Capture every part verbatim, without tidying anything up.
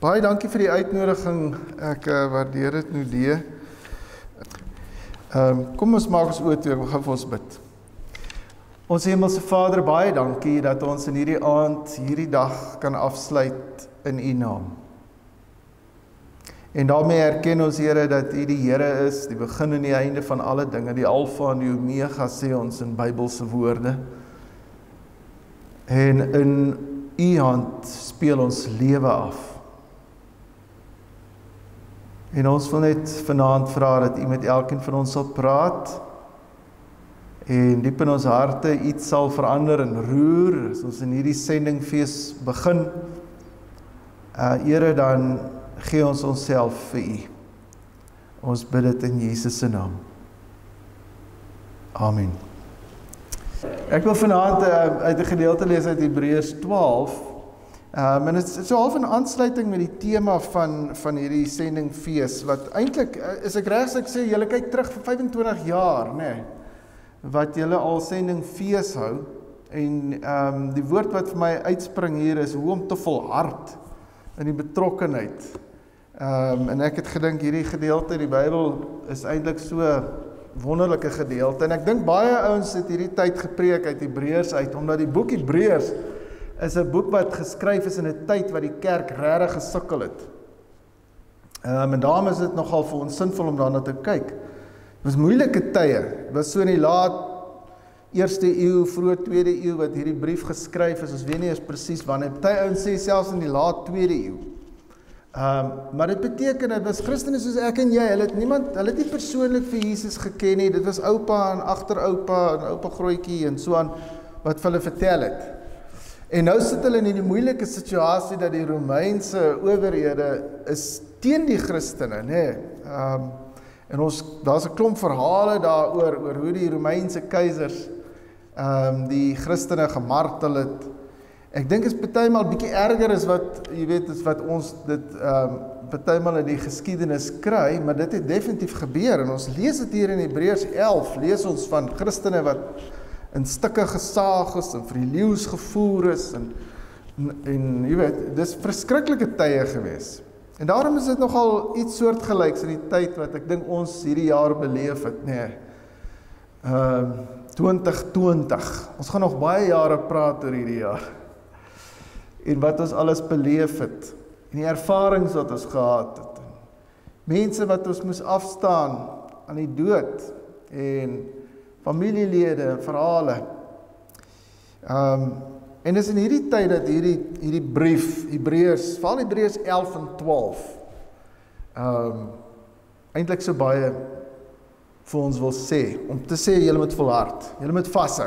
Baie dankie vir die uitnodiging, ek uh, waardeer dit nou die. Um, kom ons maak ons oor toe, ek gaan vir ons bid. Ons Hemelse Vader, baie dankie dat ons in hierdie aand, hierdie dag kan afsluit in U naam. En daarmee erken ons, Here, dat U die Here is, die begin en die einde van alle dinge, die Alfa en die Omega, sê ons in Bybelse woorde. En in U hand speel ons lewe af. En ons wil net vanaand vra dat U met elkeen van ons sal praat, en diep in ons harte iets sal verander en roer, as ons in hierdie sendingfees begin. Uh, Here, dan gee ons onsself vir U. Ons bid dit in Jesus se naam. Amen. Ek wil vanaand uh, uit 'n gedeelte lees uit Hebreërs twaalf, um, en dit is so half 'n aansluiting met die tema van, van hierdie sendingfees, wat eintlik, uh, is ek reg as ek sê, julle kyk terug vir vyfentwintig jaar, né? Nee, wat julle al sendingfees hou, en um, die woord wat vir my uitspring hier is, hoe om te volhard in die betrokkenheid. Um, en ek het gedink, hierdie gedeelte in die Bybel is eintlik so wonderlike gedeelte, en ek dink baie ouens het hierdie tyd gepreek uit Hebreërs uit, omdat die boek Hebreërs is 'n boek wat geskryf is in 'n tyd wat die kerk regtig gesukkel het. Um, en daarom is dit nogal vir ons sinvol om daarna te kyk. Het was moeilike tye, het was so in die laat eerste eeu, vroeë tweede eeu wat hierdie brief geskryf is, ons weet nie eens presies wanneer, party ouens sê selfs in die laat tweede eeu. Um, maar dit beteken, dit was Christene soos ek en jy, hulle het niemand, hulle het nie persoonlik vir Jesus geken nie, dit was oupa en agteroupa en oupa grootjie en so aan, wat vir hulle vertel het. En nou sit hulle in die moeilike situasie dat die Romeinse owerhede is teen die Christene, nee. Um, En ons, daar's 'n klomp verhale daaroor, oor hoe die Romeinse keisers um, die Christene gemartel het. Ek dink is partymal bietjie erger as wat, jy weet, is wat ons dit um, partymal in die geskiedenis kry, maar dit het definitief gebeur, en ons lees dit hier in Hebreërs elf, lees ons van Christene wat in stukke gesaag is, en vir die leeu's gevoer is, en, en, en jy weet, dis verskriklike tye gewees. En daarom is dit nogal iets soortgelyks in die tyd wat ek dink ons hierdie jaar beleef het, nee. Um, twintig twintig, ons gaan nog baie jare praat oor hierdie jaar. En wat ons alles beleef het, en die ervarings wat ons gehad het. Mense wat ons moes afstaan aan die dood, en familielede en verhale. Um, En dis in hierdie tyd dat hierdie, hierdie brief, Hebreërs, veral Hebreërs elf en twaalf, um, eintlik so baie vir ons wil sê, om te sê, julle moet volhard, julle moet vashou.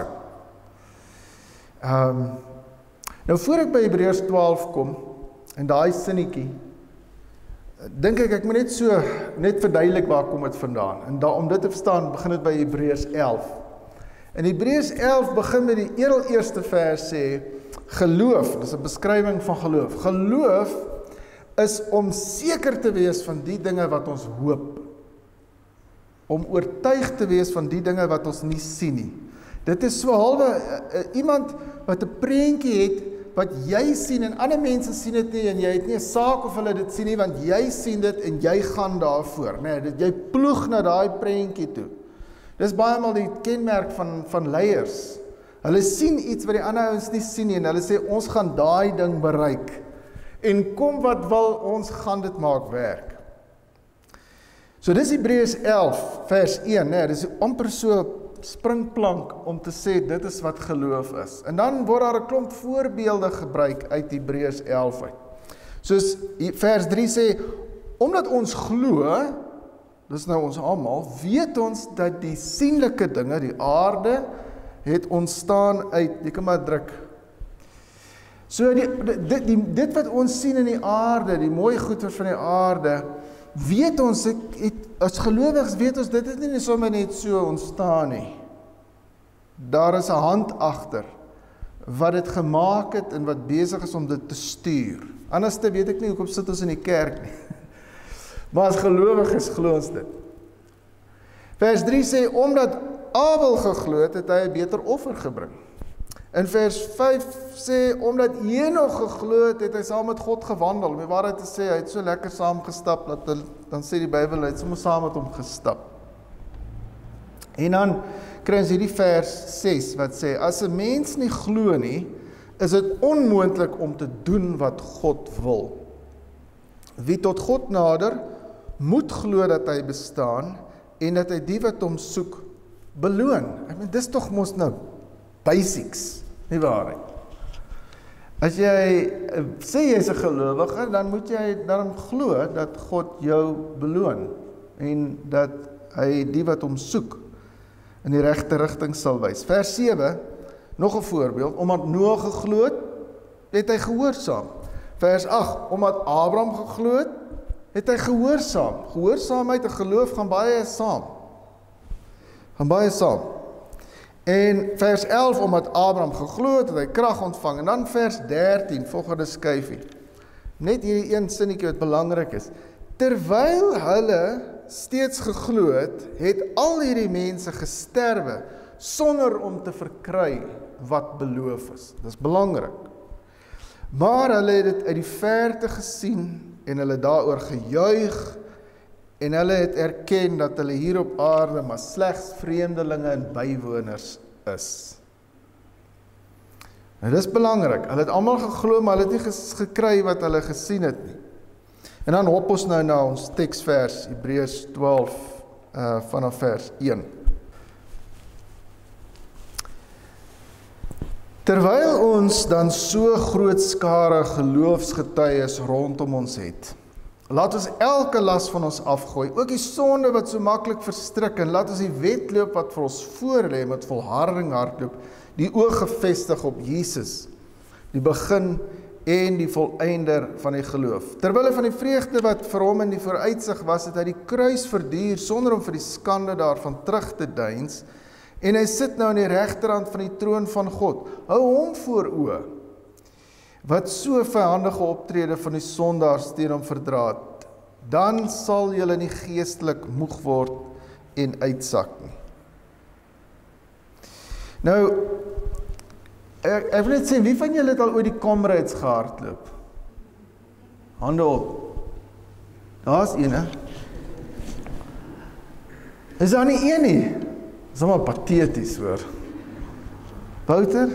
Um, nou, voor ek by Hebreërs twaalf kom, en daai sinnetjie, dink ek, ek moet net so, net verduidelik waar kom het vandaan, en da, om dit te verstaan, begin het by Hebreërs elf. In Hebreërs elf begin met die heel eerste vers sê, geloof, dis 'n beskrywing van geloof. Geloof is om seker te wees van die dinge wat ons hoop. Om oortuig te wees van die dinge wat ons nie sien nie. Dit is so halwe, uh, uh, iemand wat 'n prentjie het, wat jy sien, en ander mense sien dit nie, en jy het nie 'n saak of hulle dit sien nie, want jy sien dit, en jy gaan daarvoor. Nee, dit, jy ploeg na daai prentjie toe. Dis baie maal die kenmerk van, van leiers. Hulle sien iets wat die ander ouens nie sien nie, en hulle sê, ons gaan daai ding bereik. En kom wat wil, ons gaan dit maak werk. So dis Hebreërs elf, vers een, nee, dis amper so springplank om te sê, dit is wat geloof is. En dan word daar 'n klomp voorbeelde gebruik uit Hebreërs elf uit. Soos vers drie sê, omdat ons glo, dis nou ons almal, weet ons dat die sienlike dinge, die aarde, het ontstaan uit, jy kan maar druk. So die, dit, die, dit wat ons sien in die aarde, die mooi goeder van die aarde, weet ons, het, het, as gelowiges weet ons, dit het nie sommer net so ontstaan nie. Daar is 'n hand agter, wat dit gemaak het, en wat besig is om dit te stuur. Anders te weet ek nie, hoekom sit ons in die kerk nie. Maar as gelowiges glo ons dit. Vers drie sê, omdat Abel geglo het, het hy 'n beter offer gebring. In vers vyf sê, omdat Henog geglo het, het hy saam met God gewandel. Om die waarheid te sê, hy het so lekker saam gestap, dat hy, dan sê die Bybel, hy het sommer saam met hom gestap. En dan kry ons hierdie vers ses, wat sê, as 'n mens nie glo nie, is dit onmoontlik om te doen wat God wil. Wie tot God nader, moet glo dat hy bestaan, en dat hy die wat hom soek, beloon. Ek meen, dis tog mos nou basics, nie waar? As jy sê jy is 'n gelowige, dan moet jy dan glo dat God jou beloon, en dat hy die wat hom soek, in die regte rigting sal wys. Vers sewe, nog 'n voorbeeld, omdat Noag geglo het, het hy gehoorsaam. Vers agt, omdat Abraham geglo het, het hy gehoorsaam. Gehoorsaamheid en geloof gaan baie saam. Gaan baie saam. En vers elf, omdat Abraham geglo het, het hy krag ontvang. En dan vers dertien, volgende skyfie. Net hierdie een sinnetjie wat belangrik is. Terwyl hulle steeds geglo het, het al hierdie mense gesterwe, sonder om te verkry wat beloof is. Dis belangrik. Maar hulle het dit uit die verte gesien, en hulle daaroor gejuig, en hulle het erken dat hulle hier op aarde maar slegs vreemdelinge en bywoners is. Nou dis belangrik, hulle het almal geglo, maar hulle het nie gekry wat hulle gesien het nie. En dan hop ons nou na ons teksvers, Hebreërs twaalf, uh, vanaf vers een. Terwyl ons dan so groot skare geloofsgetuies rondom ons het, laat ons elke las van ons afgooi, ook die sonde wat so maklik verstrik, en laat ons die wedloop wat vir ons voorlê met volharding hardloop, die oog gefestig op Jesus, die begin en die volëinder van die geloof. Terwille van die vreugde wat vir hom in die vooruitsig was, het hy die kruis verduur, sonder om vir die skande daarvan terug te deins, en hy sit nou aan die regterhand van die troon van God. Hou hom voor oë, wat so vyhandige optrede van die sondaars teen hom verdraad, dan sal julle nie geestelik moeg word en uitsak nie. Nou, ek, ek wil net sê, wie van julle het al ooit die Comrades gehardloop? Hande op. Daar is ene. Is daar nie een nie? Dis allemaal patheties hoor. Wouter?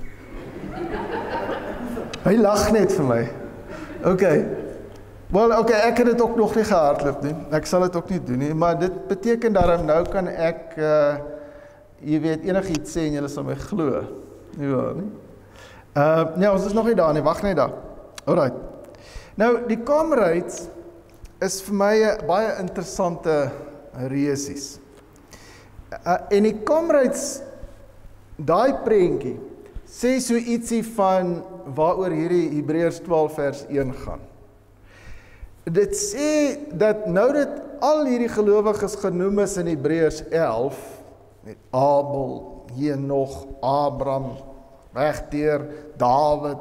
Hy lag net vir my. Ok. Wel, ok, ek het dit ook nog nie gehardloop nie. Ek sal dit ook nie doen nie, maar dit beteken daarom nou kan ek, uh, jy weet, enig iets sê en julle sal my glo. Nie waar nie? Uh, nee, ons is nog nie daar nie, wacht net daar. Alright. Nou, die Comrades is vir my baie interessante reesies. Uh, en die Comrades, daai prentjie, sê so ietsie van waaroor hierdie Hebreërs twaalf vers een gaan. Dit sê dat nou dit al hierdie gelowiges genoem is in Hebreërs elf, met Abel, Henog, Abraham, regdeur, Dawid,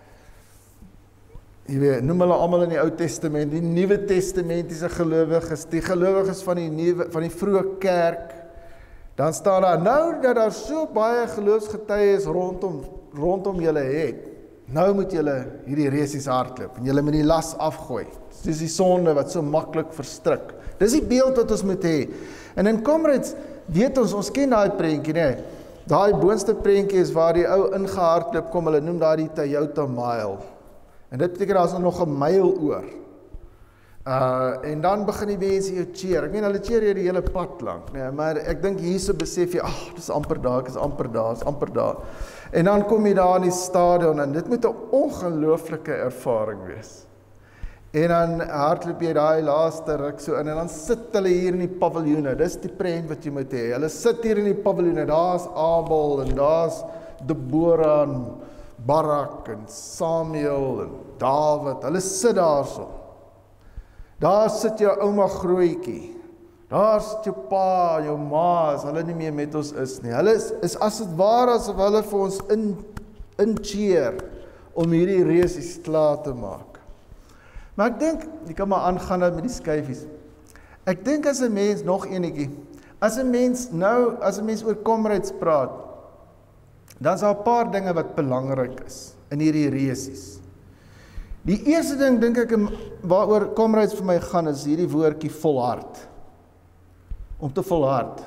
jy weet, noem hulle allemaal in die Ou Testament, die Nuwe Testamentiese gelowiges, die gelowiges van die, nieuwe, van die vroeë kerk, dan staan daar, nou dat daar so baie geloofsgetuies rondom, rondom julle het, nou moet julle hierdie reesies hardloop, en julle moet die las afgooi. Dis die sonde wat so maklik verstrik. Dis die beeld wat ons moet hê. En in Comrades, weet ons, ons ken daai prentjie, nee, daai boonste prentjie is waar die ou ingehardloop kom, hulle noem daar die Toyota Mile. En dit beteken daar is nog 'n myl oor. Uh, en dan begin die mense jou cheer. Ek meen, hulle cheer hier die hele pad lank, nee, maar ek dink hierso besef jy, ag, dis amper daar, ek is amper daar, is amper daar. En dan kom jy daar in die stadion, en dit moet 'n ongelooflike ervaring wees. En dan hardloop jy daai laaste ruk so in, en dan sit hulle hier in die paviljoene, dis die prent wat jy moet hê, hulle sit hier in die paviljoene, daar's Abel, en daar's Deborah, en Barak, en Samuel, en Dawid, hulle sit daar so. Daar sit jou ouma grootjie, daar sit jou pa, jou ma, as hulle nie meer met ons is nie. Hulle is, is as het ware asof hulle vir ons in, in cheer, om hierdie reesies klaar te maak. Maar ek dink, jy kan maar aangaan met die skyfies. Ek dink as 'n mens, nog enetjie, as 'n mens nou, as 'n mens oor Comrades praat, dan is daar 'n paar dinge wat belangrik is in hierdie resies. Die eerste ding, dink ek, waaroor Comrades vir my gaan, is hierdie woordjie volhard. Om te volhard.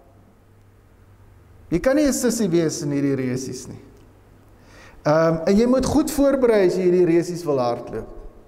Jy kan nie 'n sissie wees in hierdie resies nie. Um, en jy moet goed voorberei as jy hierdie resies wil hardloop.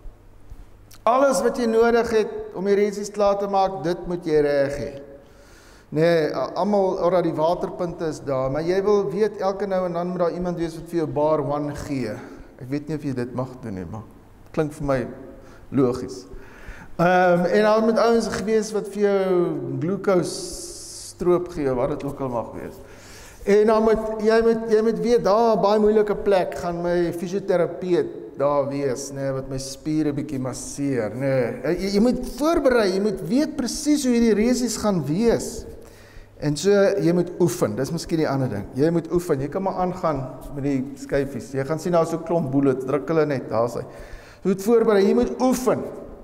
Alles wat jy nodig het om die resies klaar te maak, dit moet jy reg hê. Nee, almal oor die waterpunte is daar, maar jy wil weet, elke nou en dan moet daar iemand wees wat vir jou bar one gee. Ek weet nie of jy dit mag doen nie, maar klink vir my logies. Um, en daar moet ouens gewees wat vir jou glucose stroop gee, wat dit ook al mag wees. En dan moet, jy moet, jy moet weet, daar, baie moeilike plek, gaan my fisioterapeut daar wees, nee, wat my spiere bietjie masseer, nee. Jy, jy moet voorberei, jy moet weet presies hoe hierdie resies gaan wees. En so, jy moet oefen, dis miskien die ander ding. Jy moet oefen, jy kan maar aangaan met die skyfies. Jy gaan sien daar so 'n klomp bullets, druk hulle net, daar is hy. Jy moet voorberei, jy moet oefen.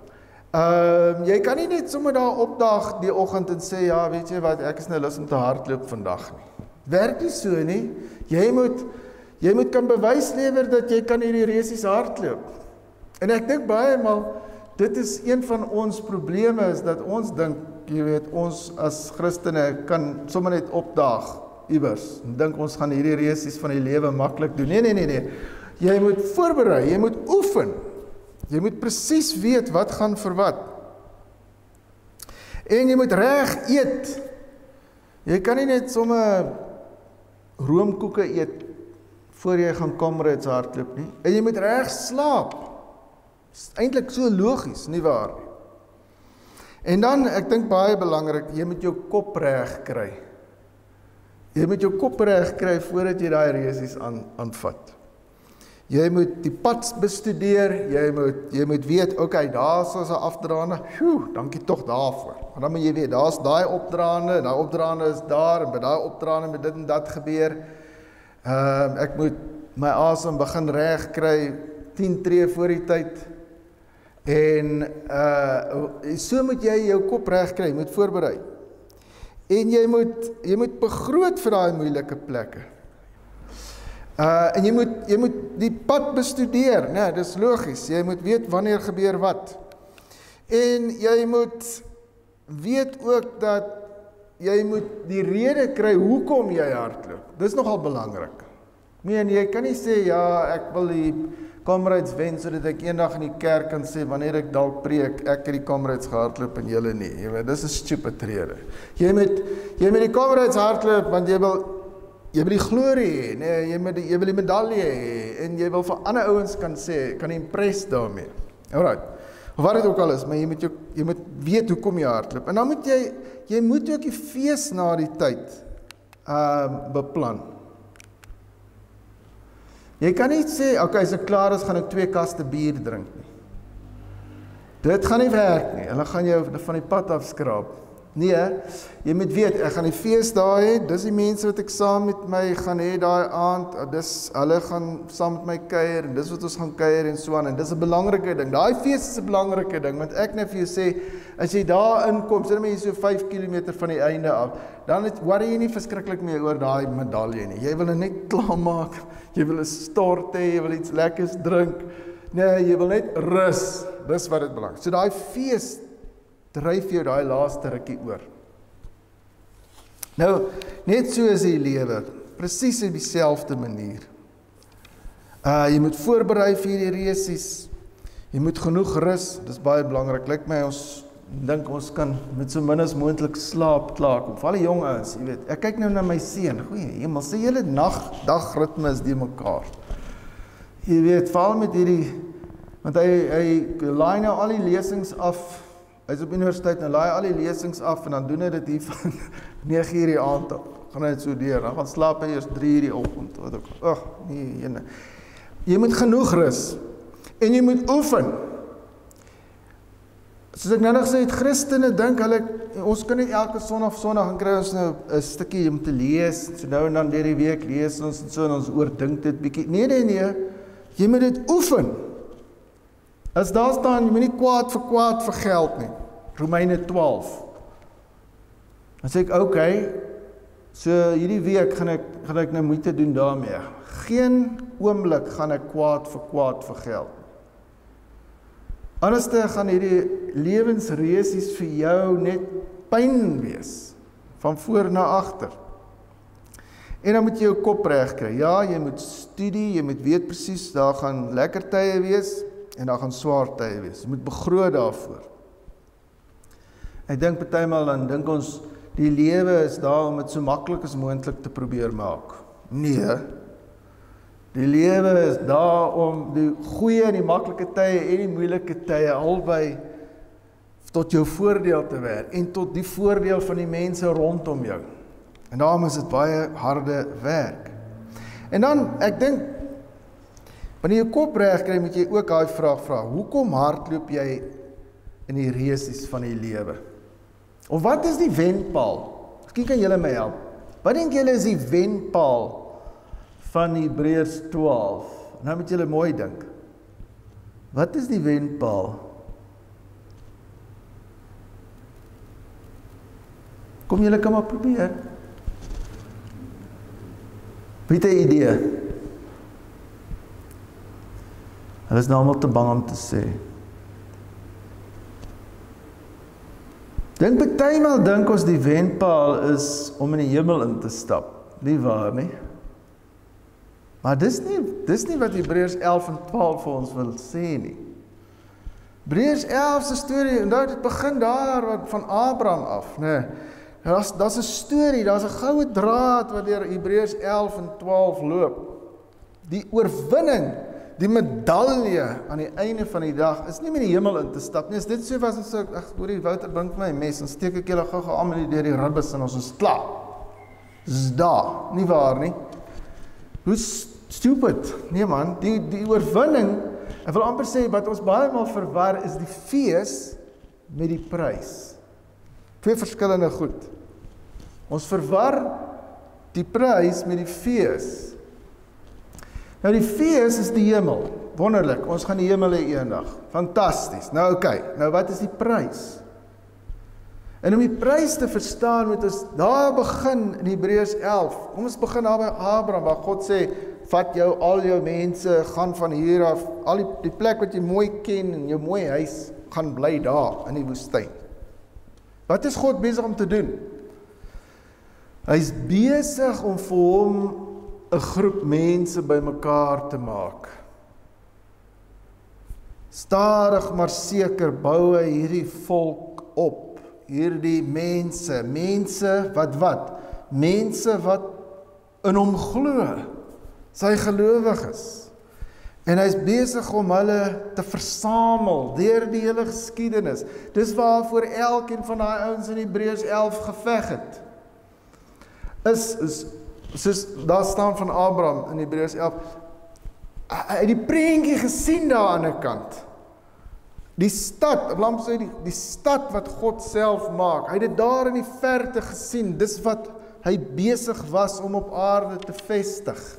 Um, jy kan nie net sommer daar opdag die oggend en sê, ja, weet jy wat, ek is nou lus om te hardloop vandag nie. Werk nie so nie. Jy moet, jy moet kan bewys lewer dat jy kan hierdie resies hardloop. En ek dink baie maal, dit is een van ons probleme, is dat ons dink, jy weet, ons as Christene kan sommer net opdaag iewers, en dink ons gaan hierdie resies van die lewe maklik doen. Nee, nee, nee, nee. Jy moet voorberei, jy moet oefen. Jy moet presies weet wat gaan vir wat. En jy moet reg eet. Jy kan nie net sommer roomkoeke eet voor jy gaan Comrades hardloop nie. En jy moet reg slaap. Dis eintlik so logies, nie waar nie. En dan, ek dink baie belangrik, jy moet jou kop reg kry. Jy moet jou kop reg kry voordat jy daai resies aan aanvat. Jy moet die pad bestudeer, jy moet, jy moet weet, okay, daar is 'n afdraande, phew, dankie tog daarvoor. Maar dan moet jy weet, daar is daai opdraande, daai opdraande is daar, en by daai opdraande moet dit en dat gebeur. Uh, ek moet my asem begin reg kry, tien tree voor die tyd. En uh, so moet jy jou kop reg kry, jy moet voorberei. En jy moet, jy moet begroot vir daai moeilike plekke. Uh, en jy moet, jy moet die pad bestudeer, nee, dis logies, jy moet weet wanneer gebeur wat. En jy moet weet ook dat jy moet die rede kry hoekom jy hardloop. Dis nogal belangrik. Nee, en jy kan nie sê, ja, ek wil die Comrades wen, sodat ek eendag in die kerk kan sê, wanneer ek dalk preek, ek het die Comrades gehardloop en julle nie. Jy weet, dis 'n stupid rede. Jy moet, jy moet die Comrades hardloop, want jy wil Jy wil die glorie hê, nee, jy, moet, jy wil die medalje hê, en jy wil vir ander ouens kan sê, kan impress daarmee. Alright, wat dit ook al is, maar jy moet, jou, jy moet weet hoekom jy hardloop. En dan moet jy, jy moet ook die fees na die tyd uh, beplan. Jy kan nie sê, ok, as ek klaar is, gaan ek twee kaste bier drink nie. Dit gaan nie werk nie, hulle gaan jou van die pad afskraap. Nee, jy moet weet, ek gaan die fees daar hê, dis die mense wat ek saam met my gaan hê daai aand, dis, hulle gaan saam met my kuier, en dis wat ons gaan kuier en so aan, en dis 'n belangrike ding, daai fees is 'n belangrike ding, want ek net vir jou sê, as jy daar inkom, sit jy so vyf kilometer van die einde af, dan het, worry jy nie verskriklik meer oor daai medalje nie, jy wil net klaarmaak, jy wil 'n stort hê, jy wil iets lekkers drink, nee, jy wil net rus, dis wat dit belang, so daai fees, dryf jou daai laaste rukkie oor. Nou, net so is die lewe, presies op dieselfde manier. Uh, jy moet voorberei vir die resies, jy moet genoeg rus, dis baie belangrik, lyk my ons, dink ons kan met so min as moontlik slaap klaarkom, vir al die jong ouens, jy weet, ek kyk nou na my seun, goeie hemel, sy hele nag, dagritme is die mekaar. Jy weet, val met hierdie, want hy, hy laai nou al die lesings af, hy is op universiteit en laai al die lesings af en dan doen hy dit hier van nege uur die aand op. Gaan hy dit so deur, dan gaan slaap hy eers drie uur die oggend. Wat ook. Ag, nee, jene. Jy moet genoeg rus en jy moet oefen. Soos ek nou nog sê, het Christene dink hulle, ons kan nie elke sondag of sondag en kry ons nou 'n stukkie om te lees, so nou en dan deur die week lees ons en so en ons oordink dit bietjie. Nee, nee, nee. Jy moet dit oefen. As daar staan, jy moet nie kwaad vir kwaad vir geld nie. Romeine twaalf. Dan sê ek, okay, So hierdie week gaan ek, gaan ek nou moeite doen daarmee. Geen oomblik gaan ek kwaad vir kwaad vir geld. Anderste gaan hierdie lewensreesies vir jou net pyn wees, van voor na agter. En dan moet jy jou kop reg kry. Ja, jy moet studie, jy moet weet presies, daar gaan lekker tye wees, en daar gaan swaar tye wees. Jy moet begroot daarvoor. Ek dink partymal dan dink ons, die lewe is daar om dit so maklik as moontlik te probeer maak. Nee, die lewe is daar om die goeie en die maklike tye en die moeilike tye albei tot jou voordeel te werk en tot die voordeel van die mense rondom jou. En daarom is dit baie harde werk. En dan, ek dink, wanneer jy kop reg kry, moet jy ook daai vraag vra, hoekom hardloop jy in die resies van die lewe? Of wat is die wenpaal? Miskien kan julle my help. Wat dink julle is die wenpaal van Hebreërs twaalf? Nou moet julle mooi dink. Wat is die wenpaal? Kom julle kan maar probeer. Wie het 'n idee? Hulle is nou almal te bang om te sê. Dink partymal dink ons die wenpaal is om in die hemel in te stap. Nie waar nie? Maar dis nie, dis nie wat Hebreërs elf en twaalf vir ons wil sê nie. Hebreërs elf se storie, en dit begin daar wat van Abraham af, nee. Daar's daar's 'n storie, daar's 'n goue draad wat deur Hebreërs elf en twaalf loop. Die oorwinning, die medalje aan die einde van die dag is nie met die hemel in te stap nie. As dit so was, so ag, hoorie Wouter, bring vir my 'n mes en steek ek julle gou-gou almal deur die ribbes en ons is klaar. Dis daar, nie waar nie? Hoe stupid. Nee man, die die oorwinning, ek wil amper sê wat ons baie maal verwar is die fees met die prys. Twee verskillende goed. Ons verwar die prys met die fees. Nou die fees is die hemel. Wonderlik, ons gaan die hemel hê eendag. Fantasties. Nou oké, okay, nou wat is die prys? En om die prys te verstaan moet ons daar begin in Hebreërs elf. Kom ons begin daar by Abraham, waar God sê, vat jou al jou mense, gaan van hier af, al die, die plek wat jy mooi ken en jou mooi huis, gaan bly daar in die woestyn. Wat is God besig om te doen? Hy is besig om vir hom 'n groep mense bymekaar te maak. Stadig maar seker bou hy hierdie volk op. Hierdie mense, mense wat wat? Mense wat in hom glo. Sy gelowiges. En hy is besig om hulle te versamel deur die hele geskiedenis. Dis waarvoor elkeen van daai ouens in Hebreërs elf geveg het. Is is soos daar staan van Abraham in Hebreërs elf. Hy het die prentjie gesien daar aan die ander kant. Die stad, ek wil sê die, die stad wat God self maak. Hy het dit daar in die verte gesien. Dis wat hy besig was om op aarde te vestig.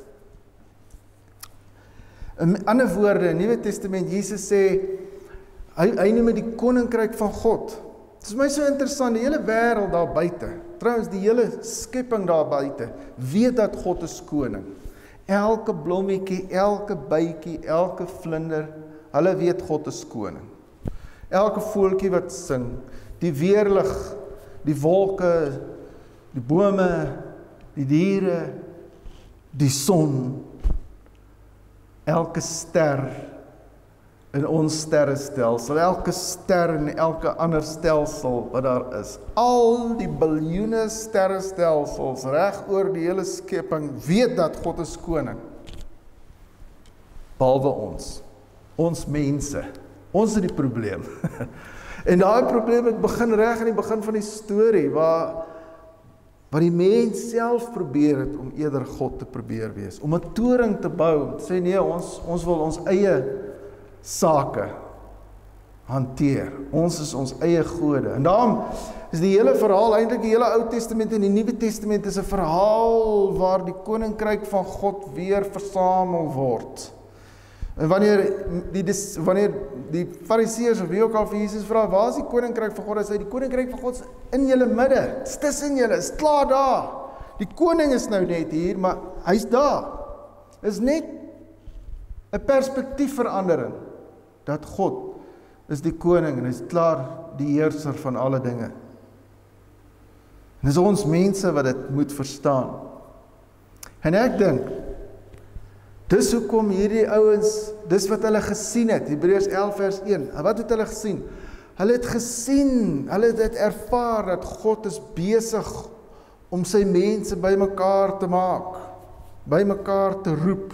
In ander woorde, in die Nuwe Testament, Jesus sê, hy, hy noem die koninkryk van God. Dit is my so interessant, die hele wêreld daar buite, trouwens die hele skepping daar buite, weet dat God is koning. Elke blommetjie, elke bytjie, elke vlinder, hulle weet God is koning. Elke voeltjie wat sing, die weerlig, die wolke, die bome, die diere, die son, elke ster in ons sterrestelsel, elke ster en elke ander stelsel wat daar is, al die biljoene sterrestelsels reg oor die hele skepping weet dat God is koning. Behalwe ons, ons mense, ons is die probleem. En daai probleem het begin reg in die begin van die storie, waar wat die mens self probeer het om eerder God te probeer wees, om 'n toring te bou, om te sê nee, ons, ons wil ons eie sake hanteer, ons is ons eie gode, en daarom is die hele verhaal, eintlik die hele Ou Testament en die Nuwe Testament is 'n verhaal waar die koninkryk van God weer versamel word. En wanneer die, wanneer die Fariseërs of wie ook al vir Jesus vra, waar is die koninkryk van God? Hy sê, die koninkryk van God is in julle midde, is tussen julle, is klaar daar. Die koning is nou net hier, maar hy's daar. Is net 'n perspektiefverandering, dat God is die koning, en hy's klaar die heerser van alle dinge. En dis ons mense wat dit moet verstaan. En ek dink, dis hoekom hierdie ouens, dis wat hulle gesien het, Hebreërs elf vers een, wat het hulle gesien? Hulle het gesien, hulle het ervaar dat God is besig om sy mense bymekaar te maak, bymekaar te roep.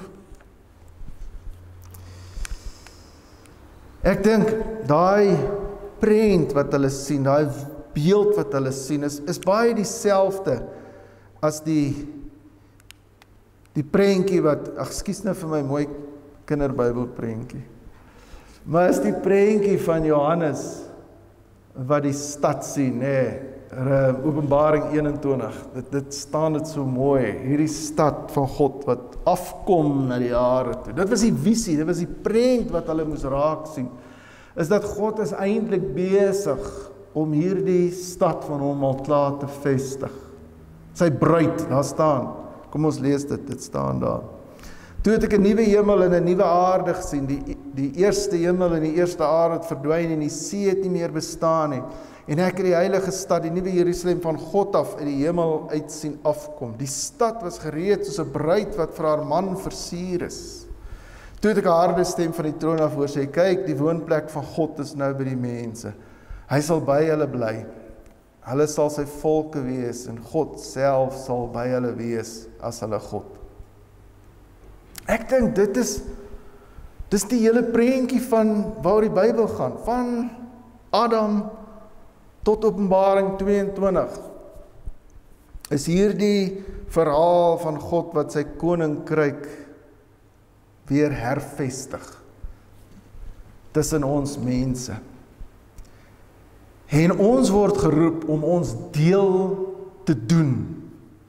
Ek dink, daai prent wat hulle sien, daai beeld wat hulle sien, is, is baie dieselfde as die die prentjie wat, ag, ekskuus nou vir my mooi kinderbybel prentjie, maar is die prentjie van Johannes, wat die stad sien, nee, Openbaring eenentwintig, dit, dit staan dit so mooi, hierdie stad van God, wat afkom na die jare toe, dit was die visie, dit was die prent wat hulle moes raak sien, is dat God is eintlik besig om hierdie stad van hom al klaar te vestig, sy bruid, daar staan, kom ons lees dit, dit staan daar. Toe het ek 'n nuwe hemel en 'n nuwe aarde gesien, die, die eerste hemel en die eerste aarde het verdwyn en die see het nie meer bestaan nie. En ek het die heilige stad, die nuwe Jerusalem van God af uit die hemel uit sien afkom. Die stad was gereed soos 'n bruid wat vir haar man versier is. Toe het ek 'n harde stem van die troon af hoor sê, kyk, die woonplek van God is nou by die mense. Hy sal by hulle bly. Hulle sal sy volke wees en God self sal by hulle wees as hulle God. Ek dink dit is dis die hele prentjie van waar die Bybel gaan, van Adam tot Openbaring tweeëntwintig. Is hierdie verhaal van God wat sy koninkryk weer hervestig tussen ons mense. En ons word geroep om ons deel te doen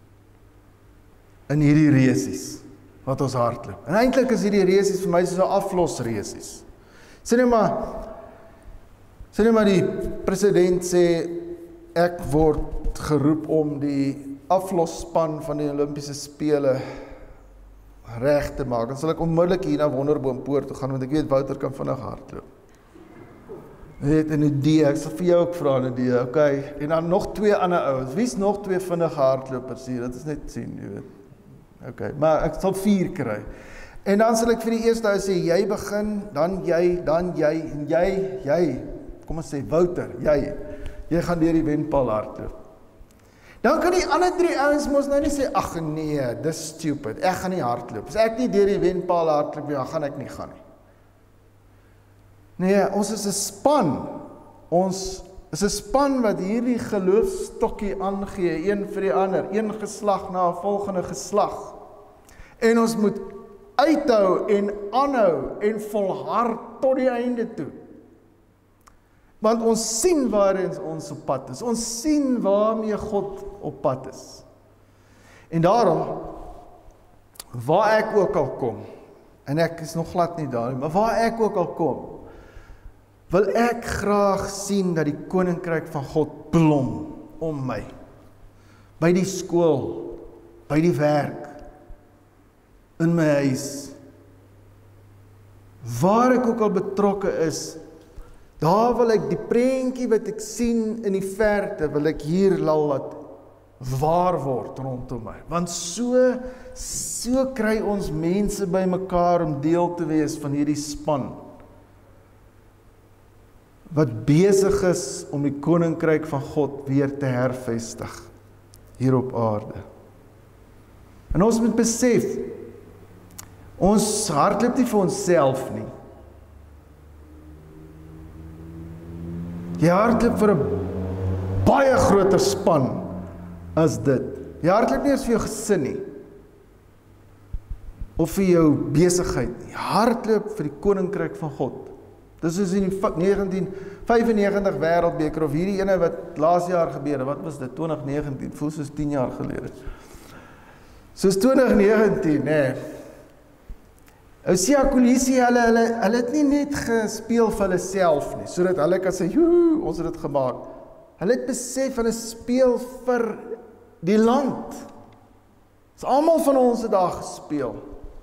in hierdie resies wat ons hardloop. En eintlik is hierdie resies vir my soos 'n aflosresies. Sê net maar, sê net maar die president sê, ek word geroep om die aflosspan van die Olympiese spele reg te maak. Dan sal ek onmiddellik hier na Wonderboompoort toe gaan, want ek weet Wouter kan vinnig hardloop. Weet, en Udee, ek sal vir jou ook vra, Udee, okay, en dan nog twee ander ouens, wie is nog twee vinnige hardlopers hier, dat is net sien, jy weet, okay, maar ek sal vier kry, en dan sal ek vir die eerste ou sê, jy begin, dan jy, dan jy, en jy, jy, kom ons sê, Wouter, jy, jy gaan deur die wenpaal hardloop. Dan kan die ander drie ouens mos nou nie sê, ag nee, dis stupid, ek gaan nie hardloop, as ek nie deur die wenpaal hardloop, dan gaan ek nie gaan nie. Nee, ons is 'n span, ons is 'n span wat hierdie geloofstokkie aangee, een vir die ander, een geslag na 'n volgende geslag. En ons moet uithou en aanhou en volhard tot die einde toe. Want ons sien waarin ons op pad is, ons sien waarmee God op pad is. En daarom, waar ek ook al kom, en ek is nog glad nie daar nie, maar waar ek ook al kom, wil ek graag sien dat die koninkryk van God blom om my. By die skool, by die werk, in my huis. Waar ek ook al betrokke is, daar wil ek die prentjie wat ek sien in die verte, wil ek hier laat waar word rondom my. Want so, so kry ons mense by mekaar om deel te wees van hierdie span, wat besig is om die koninkryk van God weer te hervestig hier op aarde. En ons moet besef, ons hardloop nie vir onsself nie. Jy hardloop vir 'n baie groter span as dit. Jy hardloop nie eens vir jou gesin nie, of vir jou besigheid nie. Jy hardloop vir die koninkryk van God. Dis is in die negentien vyfennegentig wêreldbeker, of hierdie ene wat laas jaar gebeur, wat was dit, twintig negentien, voel soos tien jaar gelede. Soos twintig negentien, nee. Ousia Kolisi, hulle, hulle, hulle het nie net gespeel vir hulle self nie, sodat hulle kan sê, joe, ons het dit gemaak. Hulle het besef, hulle speel vir die land. Dis almal van ons se dag gespeel.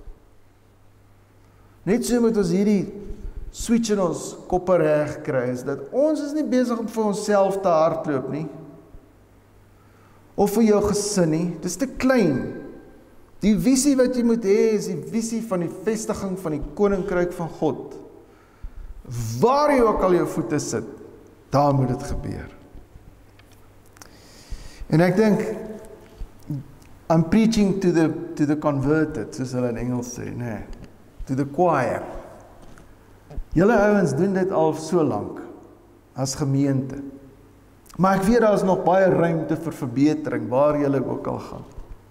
Net so moet ons hierdie switch in ons koppe reg kry, is dat ons is nie besig om vir onsself te hardloop nie, of vir jou gesin nie, dis te klein. Die visie wat jy moet hê, is die visie van die vestiging van die koninkryk van God. Waar jy ook al jou voete sit, daar moet dit gebeur. En ek dink, I'm preaching to the, to the converted, soos hulle in Engels sê, nee, to the choir. Julle ouens doen dit al so lank, as gemeente. Maar ek weet, daar is nog baie ruimte vir verbetering, waar julle ook al gaan.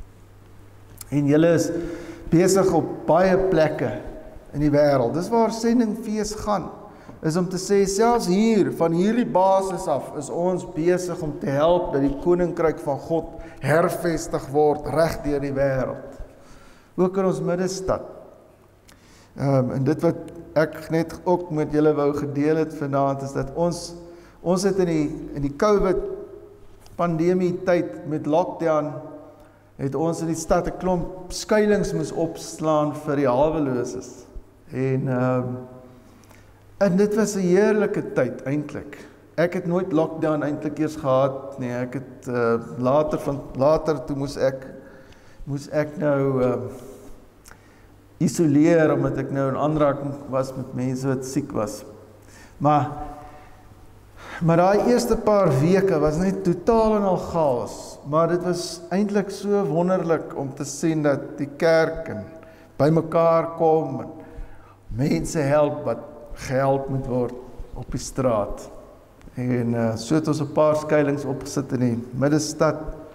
En julle is besig op baie plekke in die wêreld. Dis waar sendingfees gaan, is om te sê, selfs hier, van hierdie basis af, is ons besig om te help, dat die koninkryk van God hervestig word, reg deur die wêreld. Ook in ons middestad. Um, en dit wat ek net ook met julle wou gedeel het vanaand, is dat ons, ons het in die, in die COVID pandemie tyd met lockdown, het ons in die stad 'n klomp skuilings moes opslaan vir die haweloses. En, um, en dit was 'n heerlike tyd eintlik. Ek het nooit lockdown eintlik eers gehad nie. Ek het uh, later van later toe moes ek moes ek nou uh, isoleer omdat ek nou in aanraking was met mense wat siek was. Maar maar daai eerste paar weke was net totaal en al chaos. Maar dit was eintlik so wonderlik om te sien dat die kerk bymekaar kom en mense help wat gehelp moet word op die straat. En uh, so het ons 'n paar skuilings opgesit in die middestad.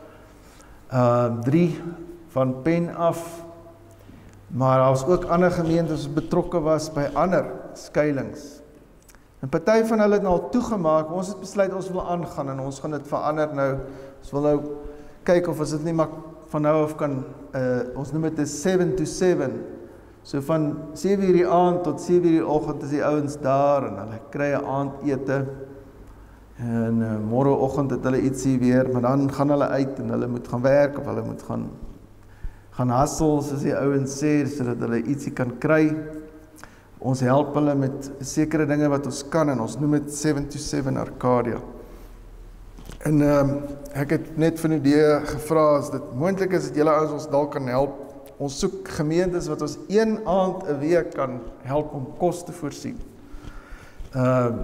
Uh, drie van Pen af. Maar daar was ook ander gemeentes wat betrokke was by ander skuilings. En party van hulle het nou al toegemaak. Ons het besluit ons wil aangaan en ons gaan dit verander nou. Ons wil nou kyk of ons dit nie maar van nou af kan, uh, ons noem dit 'n seven to seven. So van sewe uur die aand tot sewe uur die oggend is die ouens daar en hulle kry 'n aandete. En uh, môreoggend het hulle ietsie weer, maar dan gaan hulle uit en hulle moet gaan werk of hulle moet gaan gaan hustle, soos die ouens sê, sodat hulle ietsie kan kry. Ons help hulle met sekere dinge wat ons kan en ons noem dit seven to seven Arcadia. En um, ek het net vir Nudee gevra, as dit moontlik is dat julle ouens ons dalk kan help. Ons soek gemeentes wat ons een aand 'n week kan help om kos te voorsien. Um,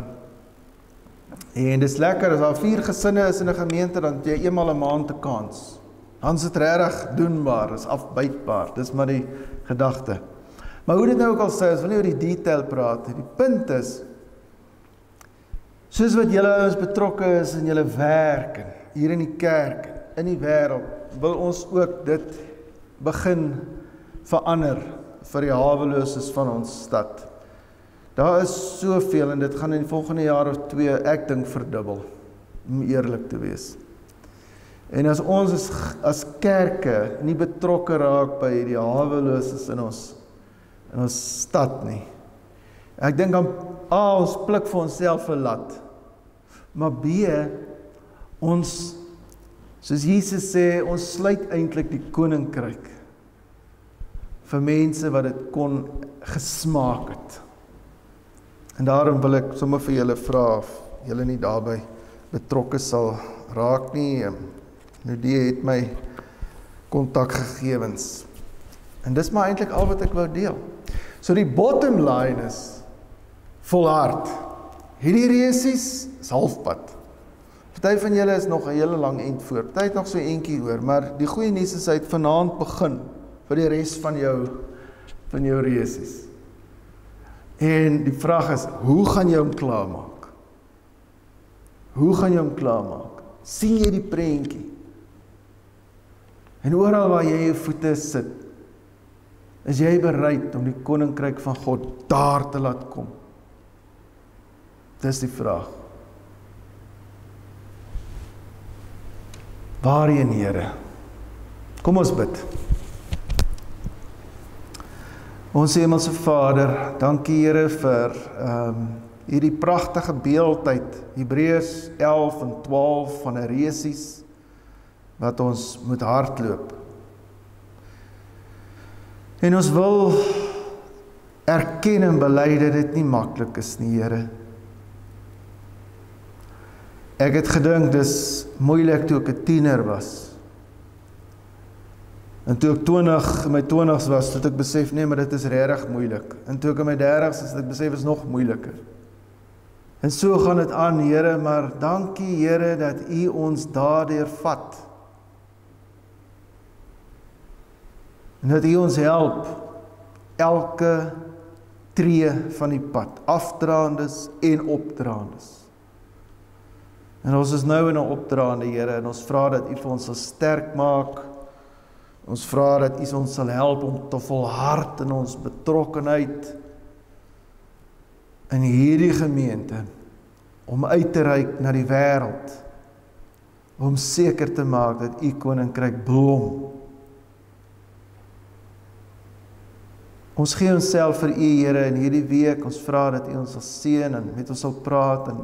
en dis lekker, as daar vier gesinne is in 'n gemeente, dan het jy eenmal 'n maand 'n kans. Dan is dit regtig doenbaar, is afbytbaar, dis maar die gedagte. Maar hoe dit nou ook al sê, ons wil nie oor die detail praat, die punt is, soos wat julle ons betrokke is in julle werk, en hier in die kerk, in die wêreld, wil ons ook dit begin verander vir die haweloses van ons stad. Daar is soveel en dit gaan in die volgende jaar of twee, ek dink verdubbel, om eerlik te wees. En as ons as, as kerke nie betrokke raak by die haweloses in ons, in ons stad nie. Ek dink dan, A, ons pluk vir onsself 'n lat, maar B, ons, soos Jesus sê, ons sluit eintlik die koninkryk vir mense wat dit kon gesmaak het. En daarom wil ek sommer vir julle vra of julle nie daarby betrokke sal raak nie. Nudee het my kontakgegewens. En dis maar eintlik al wat ek wou deel. So die bottom line is volhard. Hierdie resies is halfpad. Party van julle is nog 'n hele lang end voor. Party het nog so 'n entjie hoor, maar die goeie nuus is hy het vanaand begin vir die res van jou van jou resies. En die vraag is, hoe gaan jy hom klaarmaak? Hoe gaan jy hom klaarmaak? Sien jy die prentjie? En oral waar jy jou voete sit, is jy bereid om die koninkryk van God daar te laat kom? Dis die vraag. Waarheen, Here? Kom ons bid. Ons Hemelse Vader, dankie Here vir um, hierdie pragtige beeld uit Hebreërs elf en twaalf van 'n resies wat ons moet hardloop. En ons wil erken en bely dat dit nie maklik is nie, Here. Ek het gedink dis moeilik toe ek 'n tiener was. En toe ek twintig, in my twintigs was, het ek besef, nee, maar dit is regtig moeilik. En toe ek in my dertigs is, het ek besef, is nog moeiliker. En so gaan dit aan, Here, maar dankie, Here, dat U ons daardeur vat. En dat U ons help, elke tree van die pad, afdraandes en opdraandes. En ons is nou in 'n opdraande, Here, en ons vra dat U vir ons sal sterk maak. Ons vra dat U ons sal help om te volhard in ons betrokkenheid in hierdie gemeente, om uit te reik na die wêreld, om seker te maak dat U koninkryk blom. Ons gee onsself vir U, Here, in hierdie week. Ons vra dat U ons sal seën en met ons sal praat, en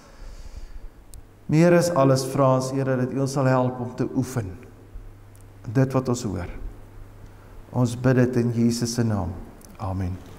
meer as alles vra ons, Here, dat U ons sal help om te oefen dit wat ons hoor. Ons bid dit in Jesus se naam. Amen.